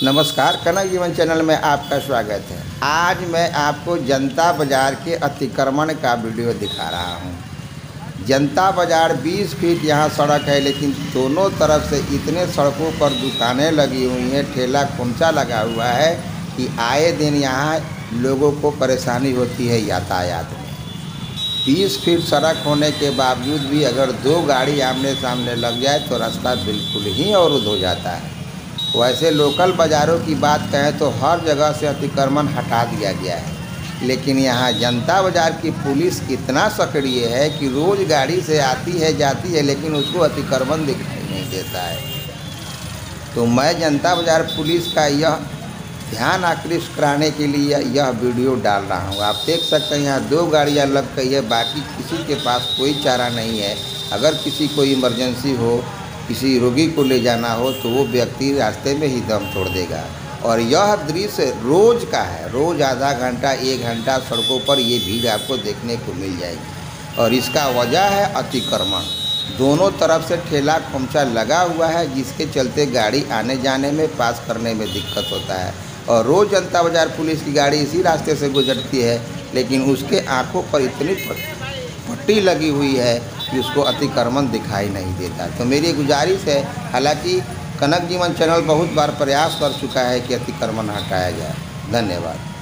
नमस्कार, कनक जीवन चैनल में आपका स्वागत है। आज मैं आपको जनता बाज़ार के अतिक्रमण का वीडियो दिखा रहा हूं। जनता बाज़ार 20 फीट यहां सड़क है, लेकिन दोनों तरफ से इतने सड़कों पर दुकानें लगी हुई हैं, ठेला खोमचा लगा हुआ है कि आए दिन यहां लोगों को परेशानी होती है यातायात में। 20 फीट सड़क होने के बावजूद भी अगर 2 गाड़ी आमने सामने लग जाए तो रास्ता बिल्कुल ही अवरुद्ध हो जाता है। वैसे लोकल बाज़ारों की बात कहें तो हर जगह से अतिक्रमण हटा दिया गया है, लेकिन यहाँ जनता बाज़ार की पुलिस इतना सक्रिय है कि रोज़ गाड़ी से आती है जाती है, लेकिन उसको अतिक्रमण दिखाई नहीं देता है। तो मैं जनता बाज़ार पुलिस का यह ध्यान आकृष्ट कराने के लिए यह वीडियो डाल रहा हूँ। आप देख सकते हैं यहाँ 2 गाड़ियाँ लग गई है, बाकी किसी के पास कोई चारा नहीं है। अगर किसी को इमरजेंसी हो, किसी रोगी को ले जाना हो, तो वो व्यक्ति रास्ते में ही दम तोड़ देगा। और यह दृश्य रोज़ का है, रोज़ आधा घंटा 1 घंटा सड़कों पर ये भीड़ आपको देखने को मिल जाएगी। और इसका वजह है अतिक्रमण। दोनों तरफ से ठेला खोमचा लगा हुआ है, जिसके चलते गाड़ी आने जाने में पास करने में दिक्कत होता है। और रोज़ जनता बाज़ार पुलिस की गाड़ी इसी रास्ते से गुजरती है, लेकिन उसके आँखों पर इतनी पट्टी लगी हुई है कि उसको अतिक्रमण दिखाई नहीं देता। तो मेरी गुजारिश है, हालांकि कनक जीवन चैनल बहुत बार प्रयास कर चुका है कि अतिक्रमण हटाया जाए। धन्यवाद।